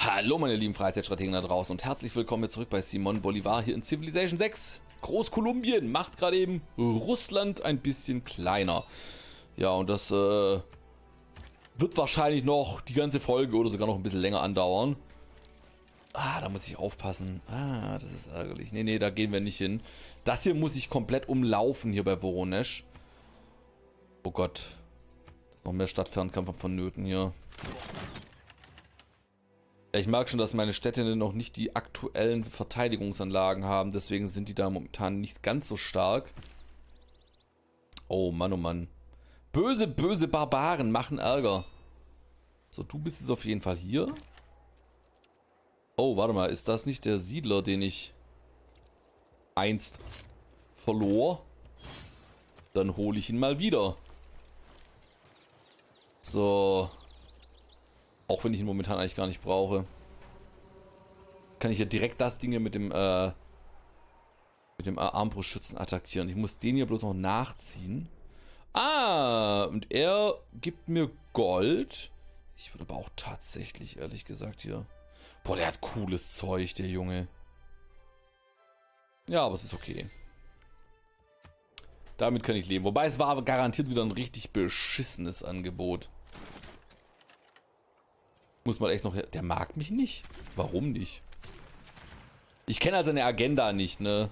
Hallo meine lieben Freizeitstrategen da draußen und herzlich willkommen hier zurück bei Simon Bolivar hier in Civilization 6. Großkolumbien macht gerade eben Russland ein bisschen kleiner. Ja, und das wird wahrscheinlich noch die ganze Folge oder sogar noch ein bisschen länger andauern. Ah, da muss ich aufpassen. Ah, das ist ärgerlich. Nee, da gehen wir nicht hin. Das hier muss ich komplett umlaufen hier bei Voronezh. Oh Gott. Da ist noch mehr Stadtfernkampf vonnöten hier. Ja, ich merke schon, dass meine Städte noch nicht die aktuellen Verteidigungsanlagen haben. Deswegen sind die da momentan nicht ganz so stark. Oh Mann, oh Mann. Böse, böse Barbaren machen Ärger. So, du bist es auf jeden Fall hier. Oh, warte mal. Ist das nicht der Siedler, den ich einst verlor? Dann hole ich ihn mal wieder. So. Auch wenn ich ihn momentan eigentlich gar nicht brauche. Kann ich ja direkt das Ding hier mit dem Armbrustschützen attackieren. Ich muss den hier bloß noch nachziehen. Ah, und er gibt mir Gold. Ich würde aber auch tatsächlich, ehrlich gesagt, hier... Boah, der hat cooles Zeug, der Junge. Ja, aber es ist okay. Damit kann ich leben. Wobei, es war aber garantiert wieder ein richtig beschissenes Angebot. Muss man echt noch... Der mag mich nicht. Warum nicht? Ich kenne halt seine Agenda nicht, ne?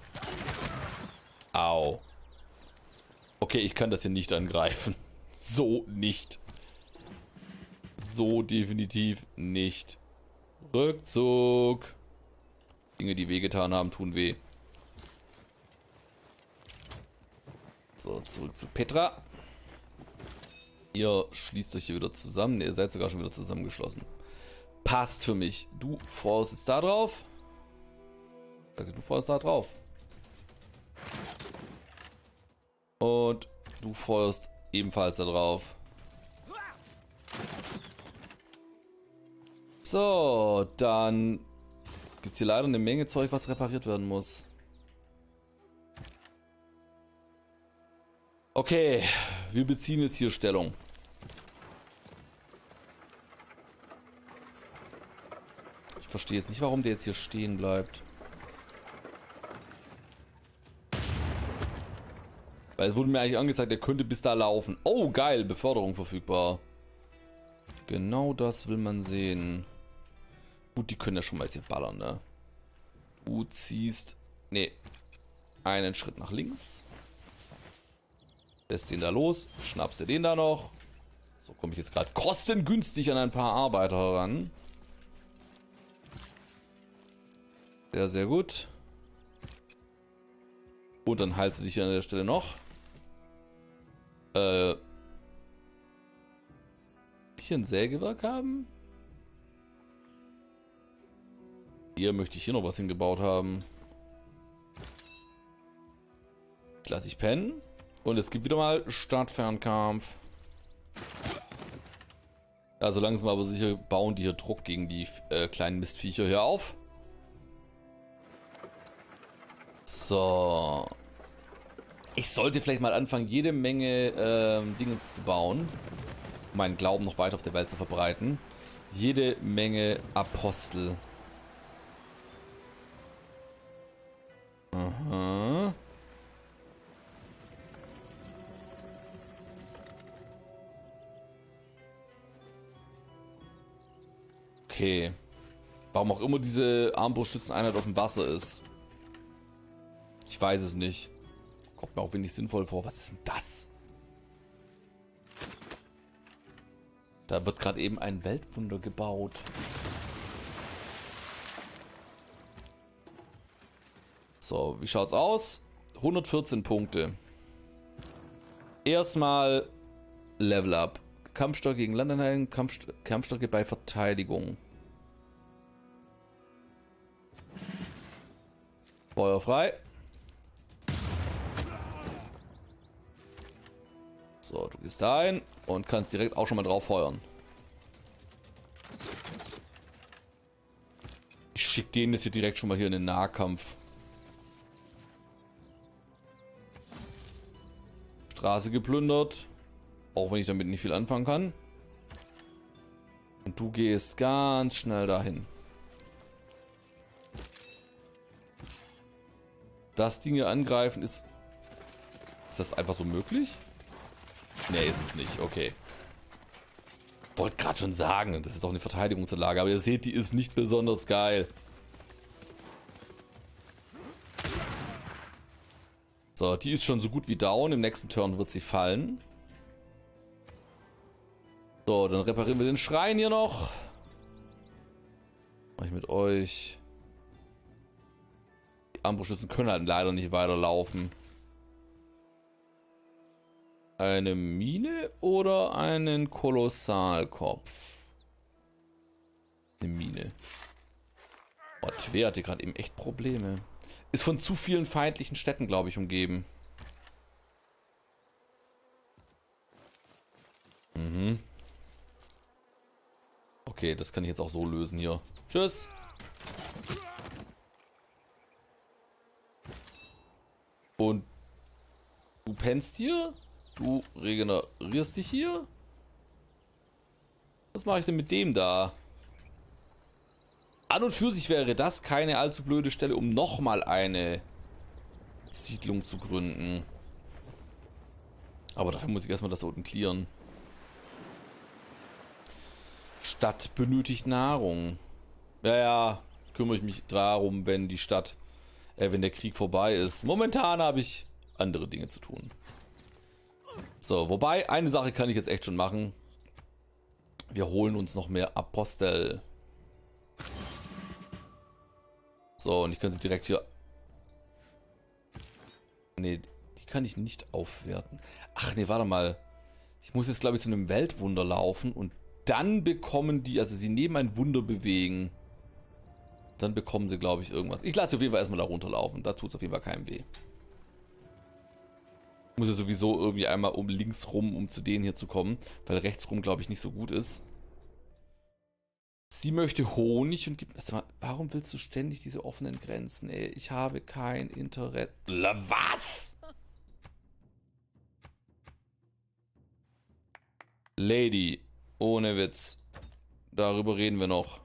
Au. Okay, ich kann das hier nicht angreifen. So nicht. So definitiv nicht. Rückzug. Dinge, die wehgetan haben, tun weh. So, zurück zu Petra. Ihr schließt euch hier wieder zusammen. Ne, ihr seid sogar schon wieder zusammengeschlossen. Passt für mich. Du feuerst jetzt da drauf. Also du feuerst da drauf. Und du feuerst ebenfalls da drauf. So, dann gibt es hier leider eine Menge Zeug, was repariert werden muss. Okay, wir beziehen jetzt hier Stellung. Ich verstehe jetzt nicht, warum der jetzt hier stehen bleibt. Weil es wurde mir eigentlich angezeigt, der könnte bis da laufen. Oh, geil, Beförderung verfügbar. Genau das will man sehen. Gut, die können ja schon mal jetzt hier ballern, ne? Du ziehst... Ne. Einen Schritt nach links. Lässt den da los. Schnappst du den da noch. So komme ich jetzt gerade kostengünstig an ein paar Arbeiter heran. Sehr, sehr gut. Und dann heilst du dich hier an der Stelle noch. Hier ein Sägewerk haben? Hier möchte ich hier noch was hingebaut haben. Lass ich pennen. Und es gibt wieder mal Stadtfernkampf. Also langsam aber sicher bauen die hier Druck gegen die kleinen Mistviecher hier auf. So. Ich sollte vielleicht mal anfangen, jede Menge Dingens zu bauen. Um meinen Glauben noch weiter auf der Welt zu verbreiten. Jede Menge Apostel. Aha. Okay. Warum auch immer diese Armbrustschützeneinheit auf dem Wasser ist. Ich weiß es nicht. Kommt mir auch wenig sinnvoll vor. Was ist denn das? Da wird gerade eben ein Weltwunder gebaut. So, wie schaut's aus? 114 Punkte. Erstmal Level Up. Kampfstärke gegen Landeinheiten, Kampfstärke bei Verteidigung. Feuer frei. So, du gehst da ein und kannst direkt auch schon mal drauf feuern. Ich schicke den jetzt hier direkt schon mal hier in den Nahkampf. Straße geplündert. Auch wenn ich damit nicht viel anfangen kann. Und du gehst ganz schnell dahin. Das Ding hier angreifen ist... Ist das einfach so möglich? Nee, ist es nicht. Okay. Wollte gerade schon sagen, das ist doch eine Verteidigungsanlage, aber ihr seht, die ist nicht besonders geil. So, die ist schon so gut wie down. Im nächsten Turn wird sie fallen. So, dann reparieren wir den Schrein hier noch. Mach ich mit euch. Die Armbrustschützen können halt leider nicht weiterlaufen. Eine Mine oder einen Kolossalkopf? Eine Mine. Oh, Twer hatte gerade eben echt Probleme. Ist von zu vielen feindlichen Städten, glaube ich, umgeben. Mhm. Okay, das kann ich jetzt auch so lösen hier. Tschüss. Und du pennst hier? Du regenerierst dich hier? Was mache ich denn mit dem da? An und für sich wäre das keine allzu blöde Stelle, um nochmal eine Siedlung zu gründen. Aber dafür muss ich erstmal das da unten clearen. Stadt benötigt Nahrung. Ja, kümmere ich mich darum, wenn die Stadt, wenn der Krieg vorbei ist. Momentan habe ich andere Dinge zu tun. So, wobei, eine Sache kann ich jetzt echt schon machen. Wir holen uns noch mehr Apostel. So, und ich kann sie direkt hier... Ne, die kann ich nicht aufwerten. Ach nee, warte mal. Ich muss jetzt, glaube ich, zu einem Weltwunder laufen und dann bekommen die, also sie neben ein Wunder bewegen. Dann bekommen sie, glaube ich, irgendwas. Ich lasse auf jeden Fall erstmal da runterlaufen. Da tut es auf jeden Fall keinem weh. Ich muss ja sowieso irgendwie einmal um links rum, um zu denen hier zu kommen. Weil rechts rum, glaube ich, nicht so gut ist. Sie möchte Honig und gibt... Also, warum willst du ständig diese offenen Grenzen, ey? Ich habe kein Interesse... Was? Lady, ohne Witz. Darüber reden wir noch.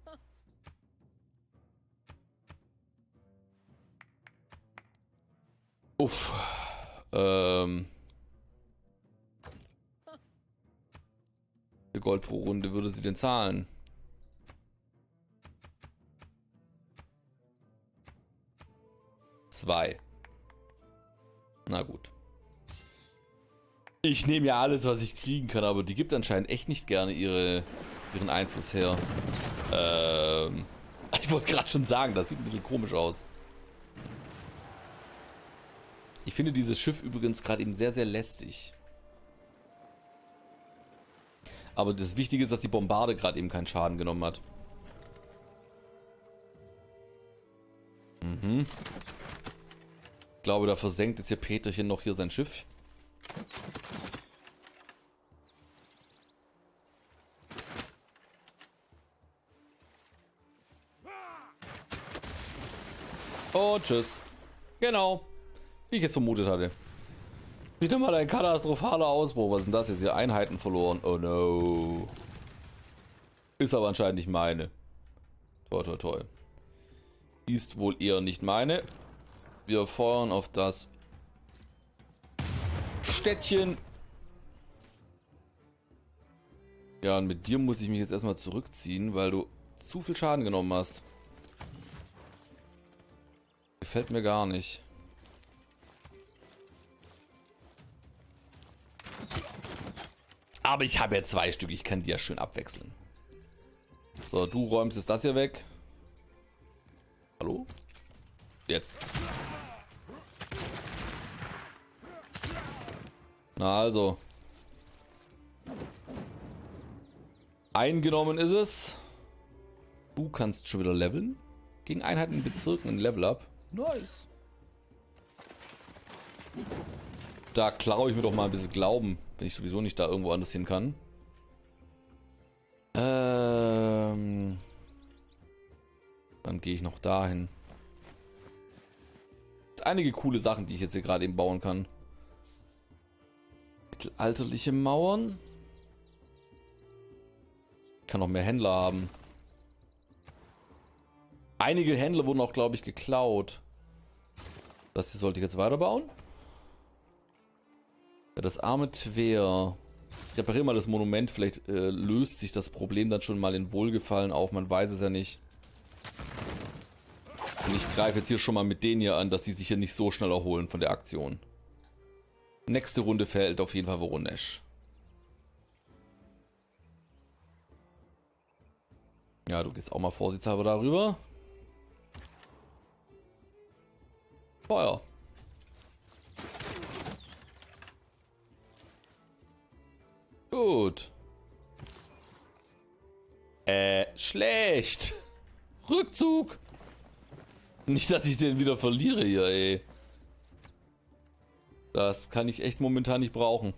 Uff. Gold pro Runde würde sie denn zahlen? Zwei. Na gut. Ich nehme ja alles, was ich kriegen kann, aber die gibt anscheinend echt nicht gerne ihren Einfluss her. Ich wollte gerade schon sagen, das sieht ein bisschen komisch aus. Ich finde dieses Schiff übrigens gerade eben sehr, sehr lästig. Aber das Wichtige ist, dass die Bombarde gerade eben keinen Schaden genommen hat. Mhm. Ich glaube, da versenkt jetzt hier Peterchen noch hier sein Schiff. Und tschüss. Genau. Wie ich es vermutet hatte. Wieder mal ein katastrophaler Ausbruch. Was ist denn das jetzt hier? Einheiten verloren. Oh no. Ist aber anscheinend nicht meine. Toi, toi, toi. Ist wohl eher nicht meine. Wir feuern auf das Städtchen. Ja, und mit dir muss ich mich jetzt erstmal zurückziehen, weil du zu viel Schaden genommen hast. Gefällt mir gar nicht. Aber ich habe ja zwei Stück, ich kann die ja schön abwechseln. So, du räumst jetzt das hier weg. Hallo? Jetzt. Na also. Eingenommen ist es. Du kannst schon wieder leveln. Gegen Einheiten in Bezirken ein Level up. Nice. Da klaue ich mir doch mal ein bisschen Glauben, wenn ich sowieso nicht da irgendwo anders hin kann. Dann gehe ich noch dahin. Einige coole Sachen, die ich jetzt hier gerade eben bauen kann. Mittelalterliche Mauern. kann noch mehr Händler haben. Einige Händler wurden auch, glaube ich, geklaut. Das hier sollte ich jetzt weiterbauen. Ja, das arme Twer. Ich repariere mal das Monument. Vielleicht löst sich das Problem dann schon mal in Wohlgefallen auf. Man weiß es ja nicht. Und ich greife jetzt hier schon mal mit denen hier an, dass die sich hier nicht so schnell erholen von der Aktion. Nächste Runde fällt auf jeden Fall Voronesh. Ja, du gehst auch mal vorsichtshalber darüber. Feuer. Gut. Schlecht. Rückzug. Nicht, dass ich den wieder verliere hier, ey. Das kann ich echt momentan nicht brauchen.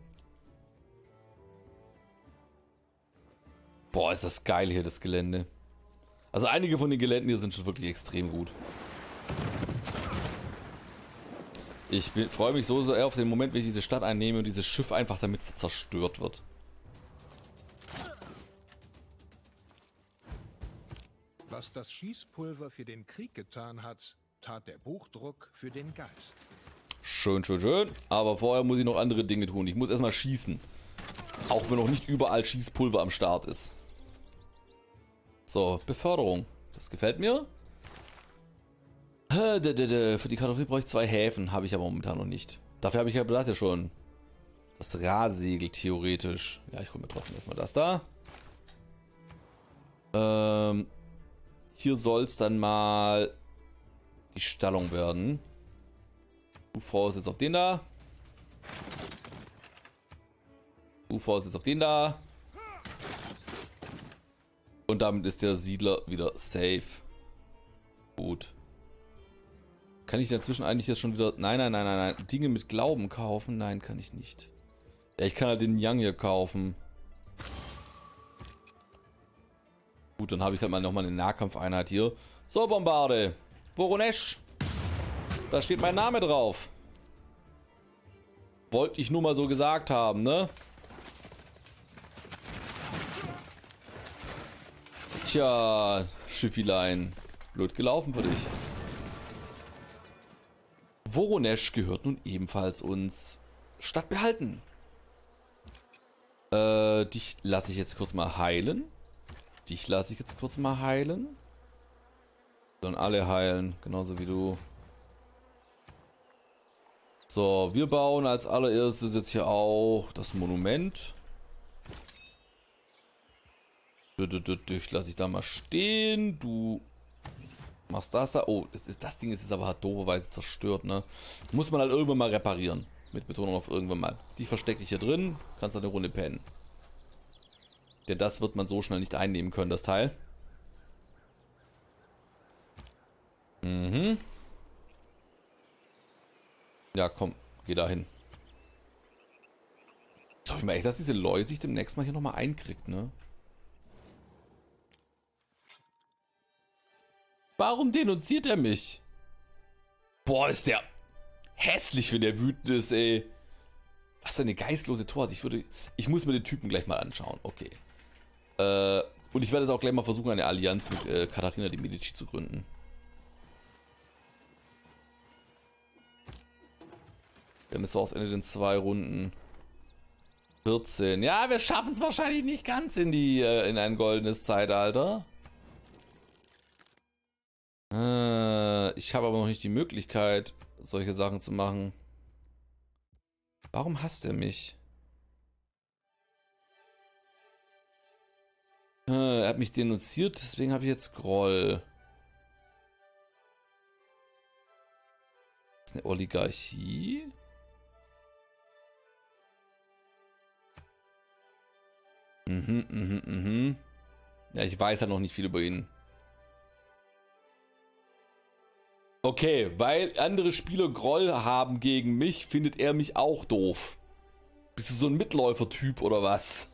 Boah, ist das geil hier, das Gelände. Also einige von den Geländen hier sind schon wirklich extrem gut. Ich freue mich so sehr auf den Moment, wenn ich diese Stadt einnehme und dieses Schiff einfach damit zerstört wird. Was das Schießpulver für den Krieg getan hat, tat der Buchdruck für den Geist. Schön, schön, schön. Aber vorher muss ich noch andere Dinge tun. Ich muss erstmal schießen. Auch wenn noch nicht überall Schießpulver am Start ist. So, Beförderung. Das gefällt mir. Für die Kartoffel brauche ich 2 Häfen. Habe ich aber momentan noch nicht. Dafür habe ich ja das ja schon. Das Rahsegel theoretisch. Ja, ich hole mir trotzdem erstmal das da. Hier soll es dann mal die Stallung werden. Du forst jetzt auf den da. Du forst jetzt auf den da. Und damit ist der Siedler wieder safe. Gut. Kann ich dazwischen eigentlich jetzt schon wieder... Nein. Dinge mit Glauben kaufen? Nein, kann ich nicht. Ja, ich kann halt den Yang hier kaufen. Gut, dann habe ich halt mal nochmal eine Nahkampfeinheit hier. So, Bombarde. Voronesh. Da steht mein Name drauf. Wollte ich nur mal so gesagt haben, ne? Tja, Schiffilein. Blöd gelaufen für dich. Voronesh gehört nun ebenfalls uns. Stadt behalten. Dich lasse ich jetzt kurz mal heilen. Dich lasse ich jetzt kurz mal heilen. Sollen alle heilen, genauso wie du. So, wir bauen als allererstes jetzt hier auch das Monument. Dich lasse ich da mal stehen. Du machst das da. Oh, das Ding ist aber halt dooferweise zerstört, ne? Muss man halt irgendwann mal reparieren. Mit Betonung auf irgendwann mal. Die verstecke ich hier drin. Kannst eine Runde pennen. Denn das wird man so schnell nicht einnehmen können, das Teil. Mhm. Ja, komm. Geh da hin. Sag ich mal echt, dass diese Leute sich demnächst mal hier nochmal einkriegt, ne? Warum denunziert er mich? Boah, ist der hässlich, wenn der wütend ist, ey. Was für eine geistlose Torheit. Ich muss mir den Typen gleich mal anschauen. Okay. Und ich werde jetzt auch gleich mal versuchen, eine Allianz mit Katharina de Medici zu gründen. Denn es war aus Ende in 2 Runden. 14. Ja, wir schaffen es wahrscheinlich nicht ganz in ein goldenes Zeitalter. Ich habe aber noch nicht die Möglichkeit, solche Sachen zu machen. Warum hasst er mich? Er hat mich denunziert, deswegen habe ich jetzt Groll. Das ist eine Oligarchie? Ja, ich weiß ja noch nicht viel über ihn. Okay, weil andere Spieler Groll haben gegen mich, findet er mich auch doof. Bist du so ein Mitläufer-Typ oder was?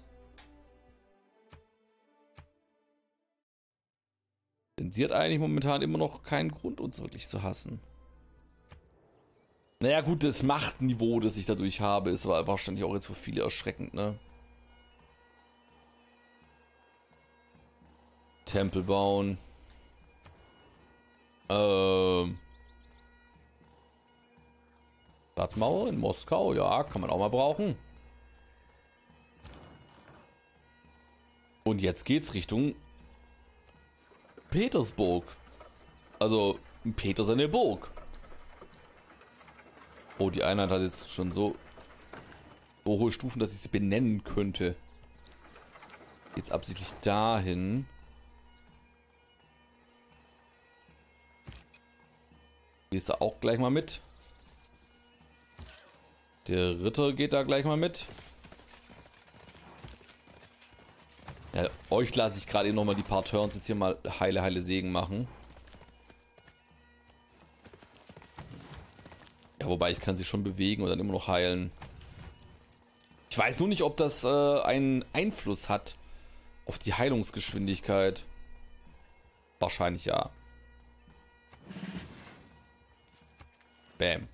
Denn sie hat eigentlich momentan immer noch keinen Grund, uns wirklich zu hassen. Naja gut, das Machtniveau, das ich dadurch habe, ist wahrscheinlich auch jetzt für viele erschreckend, ne? Tempel bauen. Stadtmauer in Moskau, ja, kann man auch mal brauchen. Und jetzt geht's Richtung Petersburg. Also Peter seine Burg. Oh, die Einheit hat jetzt schon so hohe Stufen, dass ich sie benennen könnte. Jetzt absichtlich dahin. Gehst du auch gleich mal mit? Der Ritter geht da gleich mal mit. Ja, euch lasse ich gerade eben nochmal die paar Turns jetzt hier mal heile Segen machen. Ja, wobei ich kann sie schon bewegen und dann immer noch heilen. Ich weiß nur nicht, ob das einen Einfluss hat auf die Heilungsgeschwindigkeit. Wahrscheinlich ja. Bam.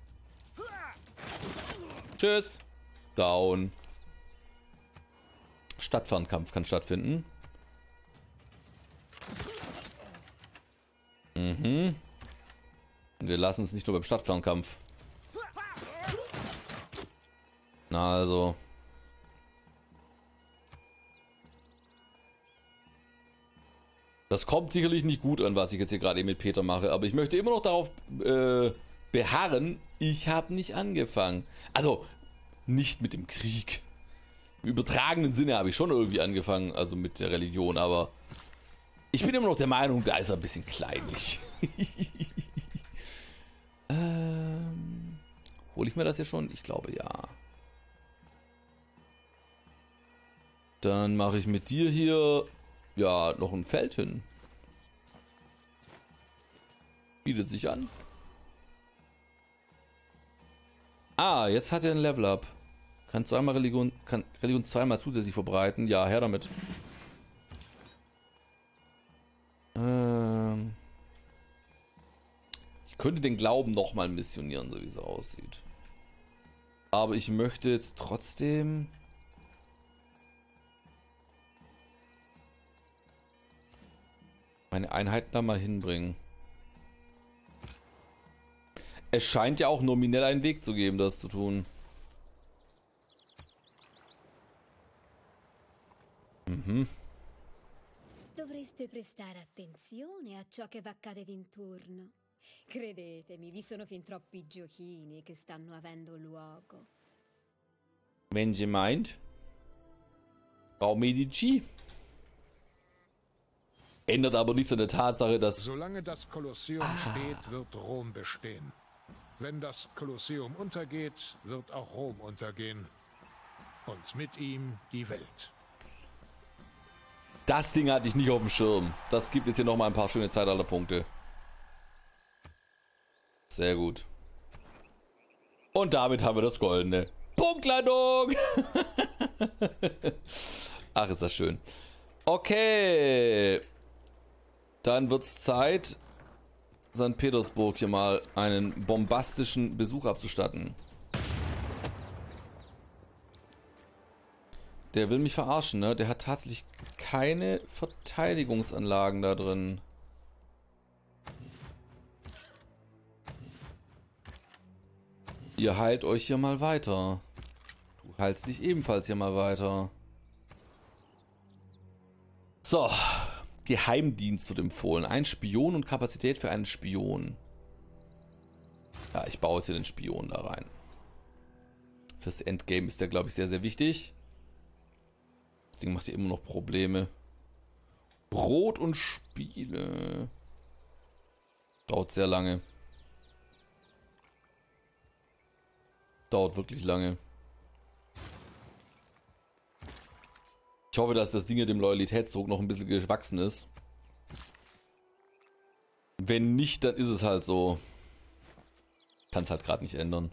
Tschüss. Down. Stadtfernkampf kann stattfinden. Mhm. Wir lassen es nicht nur beim Stadtfernkampf. Na also. Das kommt sicherlich nicht gut an, was ich jetzt hier gerade mit Peter mache, aber ich möchte immer noch darauf beharren, ich habe nicht angefangen. Also, nicht mit dem Krieg. Im übertragenen Sinne habe ich schon irgendwie angefangen, also mit der Religion, aber ich bin immer noch der Meinung, da ist er ein bisschen kleinlich. Hole ich mir das hier schon? Ich glaube ja. Dann mache ich mit dir hier ja noch ein Feld hin. Bietet sich an. Ah, jetzt hat er ein Level Up. Kann Religion zweimal zusätzlich verbreiten. Ja, her damit. Ich könnte den Glauben nochmal missionieren, so wie es aussieht. Aber ich möchte jetzt trotzdem meine Einheiten da mal hinbringen. Es scheint ja auch nominell einen Weg zu geben, das zu tun. Mhm. Dovreste prestare attenzione a ciò che accade d'intorno. Credetemi, vi sono fin troppi giochini che stanno avendo luogo. Wenn sie meint. Frau Medici. Ändert aber nichts an der Tatsache, dass... Solange das Kolosseum steht, wird Rom bestehen. Wenn das Kolosseum untergeht, wird auch Rom untergehen. Und mit ihm die Welt. Das Ding hatte ich nicht auf dem Schirm. Das gibt jetzt hier nochmal ein paar schöne Zeitalterpunkte. Sehr gut. Und damit haben wir das Goldene. Punktlandung! Ach, ist das schön. Okay. Dann wird es Zeit, St. Petersburg hier mal einen bombastischen Besuch abzustatten. Der will mich verarschen, ne? Der hat tatsächlich keine Verteidigungsanlagen da drin. Ihr heilt euch hier mal weiter. Du heilst dich ebenfalls hier mal weiter. So. Geheimdienst wird empfohlen. Ein Spion und Kapazität für einen Spion. Ja, ich baue jetzt hier den Spion da rein. Fürs Endgame ist der, glaube ich, sehr, sehr wichtig. Das Ding macht hier immer noch Probleme. Brot und Spiele. Dauert sehr lange. Dauert wirklich lange. Ich hoffe, dass das Ding hier dem Loyalitätsdruck noch ein bisschen gewachsen ist. Wenn nicht, dann ist es halt so. Kann es halt gerade nicht ändern.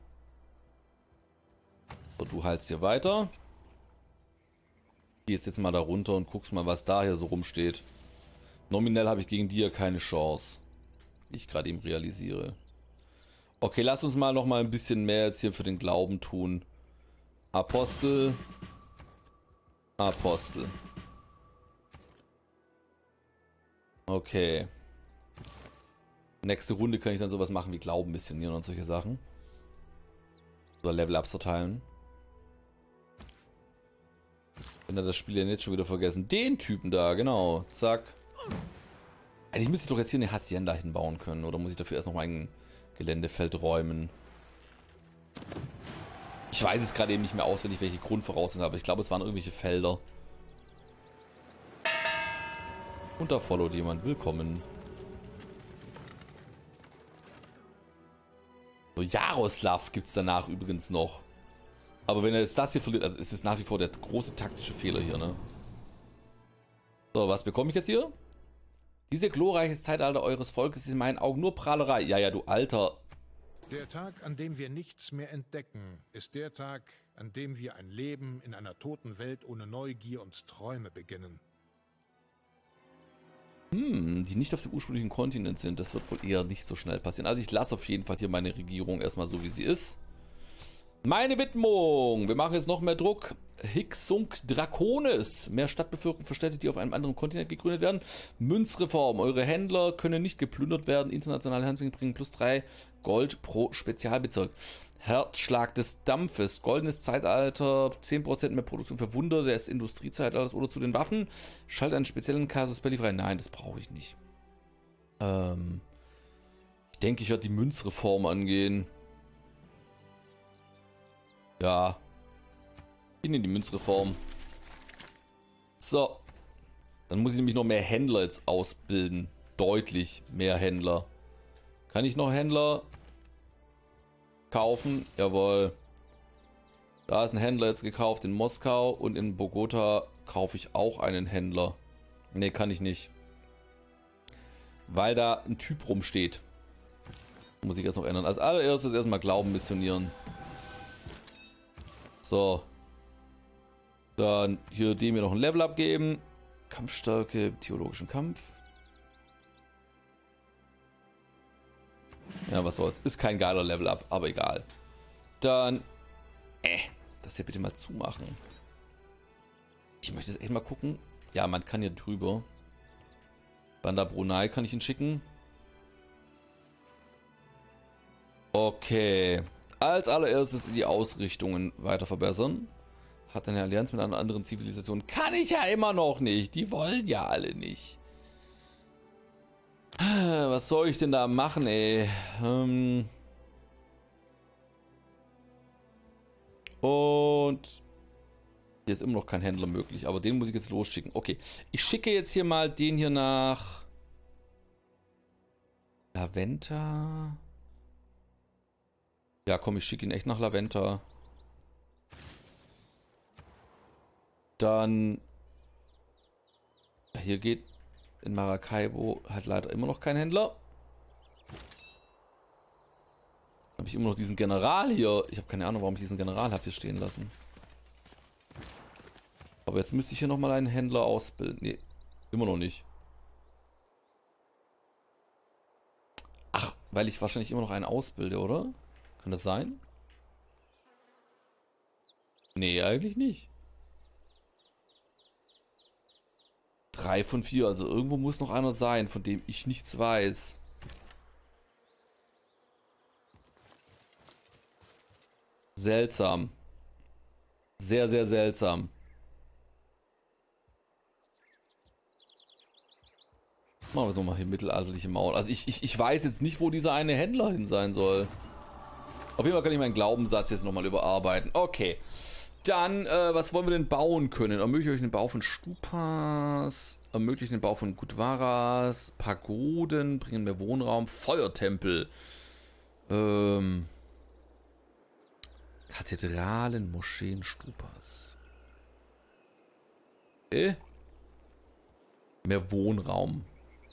So, du heilst hier weiter. Gehst jetzt mal da runter und guckst mal, was da hier so rumsteht. Nominell habe ich gegen die ja keine Chance. Wie ich gerade eben realisiere. Okay, lass uns mal noch mal ein bisschen mehr jetzt hier für den Glauben tun. Apostel. Apostel. Okay. Nächste Runde kann ich dann sowas machen wie Glauben missionieren und solche Sachen. Oder Level-Ups verteilen. Wenn er das Spiel ja nicht schon wieder vergessen. Den Typen da, genau. Zack. Eigentlich müsste ich doch jetzt hier eine Hacienda hinbauen können. Oder muss ich dafür erst noch ein Geländefeld räumen? Ich weiß es gerade eben nicht mehr auswendig, welche Grundvoraussetzungen habe. Ich glaube, es waren irgendwelche Felder. Und da followt jemand. Willkommen. So, Jaroslav gibt es danach übrigens noch. Aber wenn er jetzt das hier verliert, also ist es nach wie vor der große taktische Fehler hier, ne? So, was bekomme ich jetzt hier? Diese glorreiches Zeitalter eures Volkes ist in meinen Augen nur Prahlerei. Ja, ja, du Alter. Der Tag, an dem wir nichts mehr entdecken, ist der Tag, an dem wir ein Leben in einer toten Welt ohne Neugier und Träume beginnen. Die nicht auf dem ursprünglichen Kontinent sind. Das wird wohl eher nicht so schnell passieren. Also ich lasse auf jeden Fall hier meine Regierung erstmal so, wie sie ist. Meine Widmung. Wir machen jetzt noch mehr Druck. Hicksunk Draconis. Mehr Stadtbevölkerung für Städte, die auf einem anderen Kontinent gegründet werden. Münzreform. Eure Händler können nicht geplündert werden. Internationale Handelswege bringen +3 Gold pro Spezialbezirk. Herzschlag des Dampfes. Goldenes Zeitalter. 10% mehr Produktion für Wunder des Industriezeitalters oder zu den Waffen. Schalt einen speziellen Casus Belli frei. Nein, das brauche ich nicht. Ich denke, ich werde die Münzreform angehen. Ja. In die Münzreform. So. Dann muss ich nämlich noch mehr Händler jetzt ausbilden. Deutlich mehr Händler. Kann ich noch Händler kaufen? Jawohl. Da ist ein Händler jetzt gekauft in Moskau und in Bogota kaufe ich auch einen Händler. Ne, kann ich nicht. Weil da ein Typ rumsteht. Muss ich jetzt noch ändern. Als allererstes erstmal Glauben missionieren. So. Dann hier dem hier noch ein Level abgeben. Kampfstärke, theologischen Kampf. Ja, was soll's. Ist kein geiler Level up, aber egal. Dann. Das hier bitte mal zumachen. Ich möchte jetzt echt mal gucken. Ja, man kann hier drüber. Bandar Brunei kann ich ihn schicken. Okay. Als allererstes die Ausrichtungen weiter verbessern. Hat eine Allianz mit einer anderen Zivilisation. Kann ich ja immer noch nicht. Die wollen ja alle nicht. Was soll ich denn da machen, ey? Und hier ist immer noch kein Händler möglich, aber den muss ich jetzt losschicken. Okay, ich schicke jetzt hier mal den hier nach Laventa. Ja, komm, ich schicke ihn echt nach Laventa. Dann hier geht in Maracaibo halt leider immer noch kein Händler. Habe ich immer noch diesen General hier. Ich habe keine Ahnung, warum ich diesen General habe hier stehen lassen. Aber jetzt müsste ich hier nochmal einen Händler ausbilden. Nee, immer noch nicht. Ach, weil ich wahrscheinlich immer noch einen ausbilde, oder? Kann das sein? Nee, eigentlich nicht. 3 von 4, also irgendwo muss noch einer sein, von dem ich nichts weiß. Seltsam. Sehr, sehr seltsam. Machen wir es nochmal hier, mittelalterliche Mauer. Also ich weiß jetzt nicht, wo dieser eine Händler hin sein soll. Auf jeden Fall kann ich meinen Glaubenssatz jetzt nochmal überarbeiten. Okay. Dann, was wollen wir denn bauen können? Ermögliche euch den Bau von Stupas, ermöglichen den Bau von Gurdwaras, Pagoden, bringen mehr Wohnraum, Feuertempel, Kathedralen, Moscheen, Stupas. Mehr Wohnraum.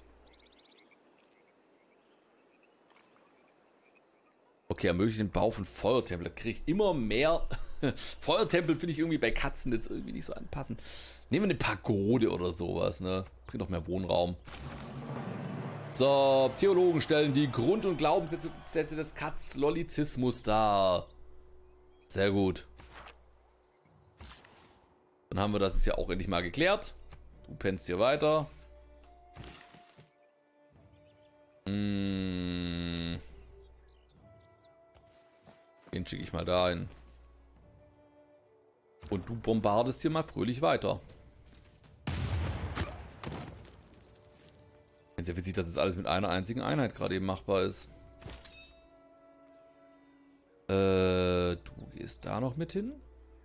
Okay, ermöglichen den Bau von Feuertempel. Da kriege ich immer mehr. Feuertempel finde ich irgendwie bei Katzen jetzt irgendwie nicht so anpassen. Nehmen wir eine Pagode oder sowas, ne? Bringt doch mehr Wohnraum. So, Theologen stellen die Grund- und Glaubenssätze des Katzlolizismus dar. Sehr gut. Dann haben wir das jetzt ja auch endlich mal geklärt. Du pennst hier weiter. Den schicke ich mal dahin. Und du bombardest hier mal fröhlich weiter. Sehr witzig, dass das alles mit einer einzigen Einheit gerade eben machbar ist. Du gehst da noch mit hin?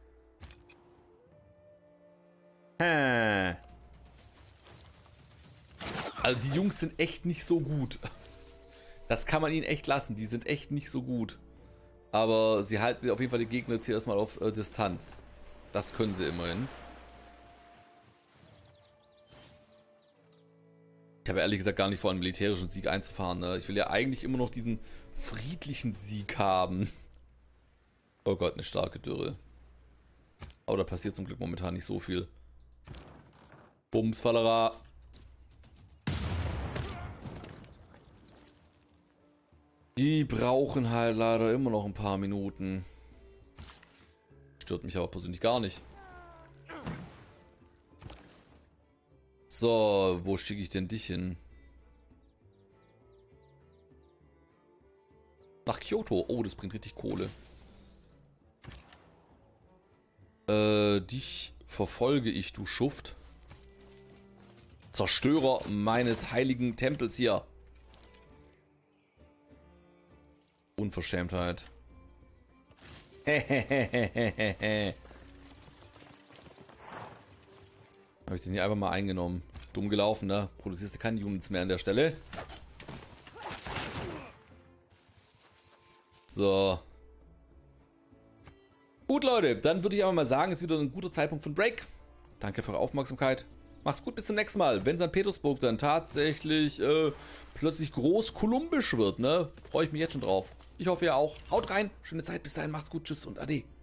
Also die Jungs sind echt nicht so gut. Das kann man ihnen echt lassen. Die sind echt nicht so gut. Aber sie halten auf jeden Fall die Gegner jetzt hier erstmal auf Distanz. Das können sie immerhin. Ich habe ehrlich gesagt gar nicht vor, einen militärischen Sieg einzufahren. Ne? Ich will ja eigentlich immer noch diesen friedlichen Sieg haben. Oh Gott, eine starke Dürre. Aber da passiert zum Glück momentan nicht so viel. Bums, Fallera. Die brauchen halt leider immer noch ein paar Minuten. Stört mich aber persönlich gar nicht. So, wo schicke ich denn dich hin? Nach Kyoto. Oh, das bringt richtig Kohle. Dich verfolge ich, du Schuft. Zerstörer meines heiligen Tempels hier. Unverschämtheit. Hehehehehe. Habe ich den hier einfach mal eingenommen. Dumm gelaufen, ne? Produzierst du keine Units mehr an der Stelle. So. Gut, Leute. Dann würde ich aber mal sagen, ist wieder ein guter Zeitpunkt für einen Break. Danke für eure Aufmerksamkeit. Macht's gut, bis zum nächsten Mal. Wenn St. Petersburg dann tatsächlich plötzlich groß-kolumbisch wird, ne? Freue ich mich jetzt schon drauf. Ich hoffe, ihr auch. Haut rein. Schöne Zeit. Bis dahin. Macht's gut. Tschüss und Ade.